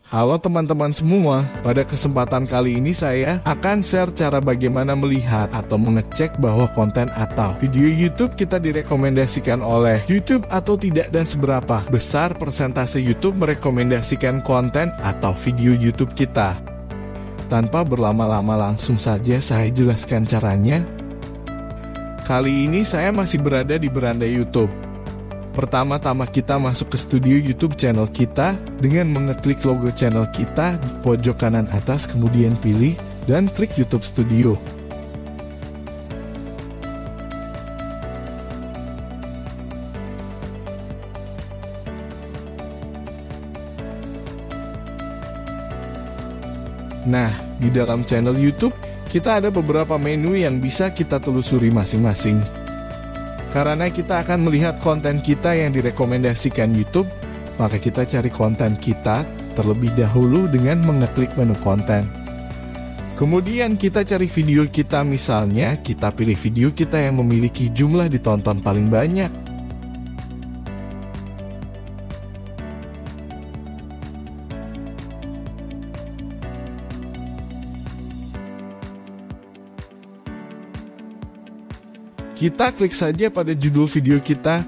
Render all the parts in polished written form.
Halo teman-teman semua, pada kesempatan kali ini saya akan share cara bagaimana melihat atau mengecek bahwa konten atau video YouTube kita direkomendasikan oleh YouTube atau tidak, dan seberapa besar persentase YouTube merekomendasikan konten atau video YouTube kita. Tanpa berlama-lama, langsung saja saya jelaskan caranya. Kali ini saya masih berada di beranda YouTube. Pertama-tama kita masuk ke studio YouTube channel kita dengan mengeklik logo channel kita di pojok kanan atas, kemudian pilih dan klik YouTube Studio. Nah, di dalam channel YouTube kita ada beberapa menu yang bisa kita telusuri masing-masing. Karena kita akan melihat konten kita yang direkomendasikan YouTube, maka kita cari konten kita terlebih dahulu dengan mengeklik menu konten. Kemudian kita cari video kita, misalnya kita pilih video kita yang memiliki jumlah ditonton paling banyak. Kita klik saja pada judul video kita.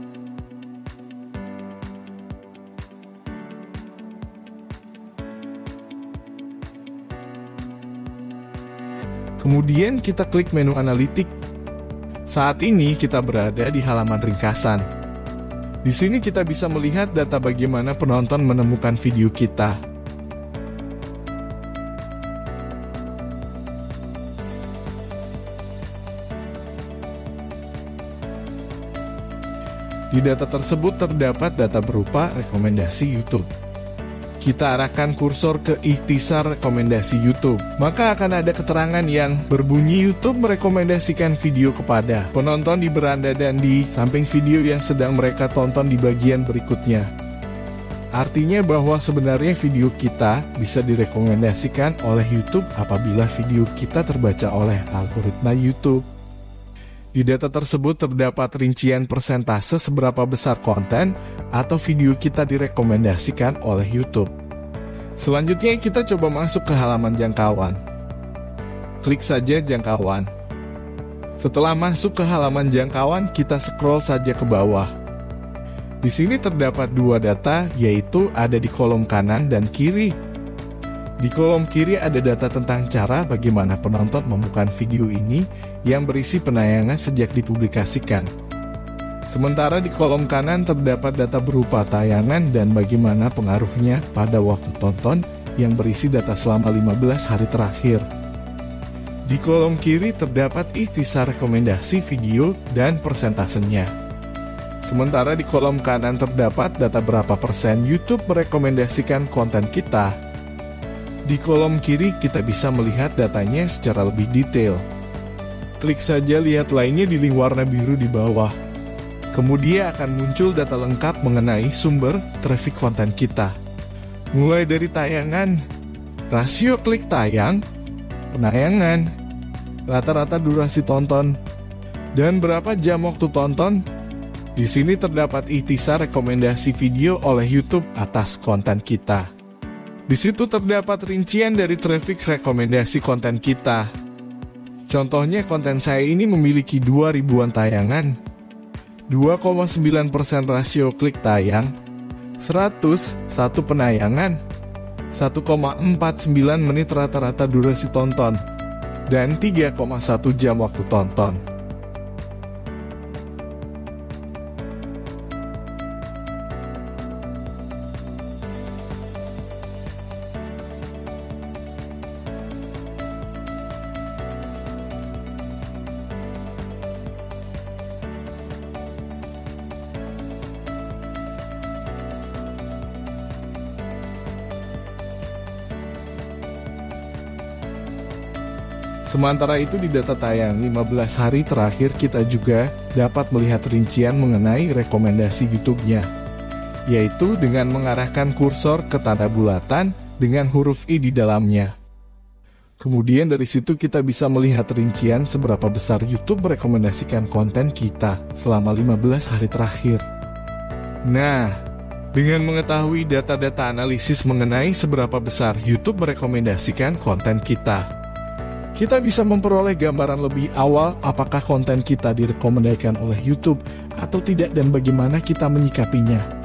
Kemudian kita klik menu analitik. Saat ini kita berada di halaman ringkasan. Di sini kita bisa melihat data bagaimana penonton menemukan video kita. Di data tersebut terdapat data berupa rekomendasi YouTube. Kita arahkan kursor ke ikhtisar rekomendasi YouTube, maka akan ada keterangan yang berbunyi YouTube merekomendasikan video kepada penonton di beranda dan di samping video yang sedang mereka tonton di bagian berikutnya. Artinya bahwa sebenarnya video kita bisa direkomendasikan oleh YouTube apabila video kita terbaca oleh algoritma YouTube. Di data tersebut terdapat rincian persentase seberapa besar konten atau video kita direkomendasikan oleh YouTube. Selanjutnya kita coba masuk ke halaman jangkauan. Klik saja jangkauan. Setelah masuk ke halaman jangkauan, kita scroll saja ke bawah. Di sini terdapat dua data, yaitu ada di kolom kanan dan kiri. Di kolom kiri ada data tentang cara bagaimana penonton menemukan video ini yang berisi penayangan sejak dipublikasikan. Sementara di kolom kanan terdapat data berupa tayangan dan bagaimana pengaruhnya pada waktu tonton yang berisi data selama 15 hari terakhir. Di kolom kiri terdapat ikhtisar rekomendasi video dan persentasenya. Sementara di kolom kanan terdapat data berapa persen YouTube merekomendasikan konten kita. Di kolom kiri kita bisa melihat datanya secara lebih detail. Klik saja lihat lainnya di link warna biru di bawah. Kemudian akan muncul data lengkap mengenai sumber traffic konten kita. Mulai dari tayangan, rasio klik tayang, penayangan, rata-rata durasi tonton, dan berapa jam waktu tonton. Di sini terdapat ikhtisar rekomendasi video oleh YouTube atas konten kita. Di situ terdapat rincian dari traffic rekomendasi konten kita. Contohnya konten saya ini memiliki 2.000-an tayangan, 2,9% rasio klik tayang, 101 penayangan, 1,49 menit rata-rata durasi tonton, dan 3,1 jam waktu tonton. Sementara itu di data tayang 15 hari terakhir kita juga dapat melihat rincian mengenai rekomendasi YouTube-nya, yaitu dengan mengarahkan kursor ke tanda bulatan dengan huruf I di dalamnya. Kemudian dari situ kita bisa melihat rincian seberapa besar YouTube merekomendasikan konten kita selama 15 hari terakhir. Nah, Dengan mengetahui data-data analisis mengenai seberapa besar YouTube merekomendasikan konten kita, kita bisa memperoleh gambaran lebih awal apakah konten kita direkomendasikan oleh YouTube atau tidak dan bagaimana kita menyikapinya.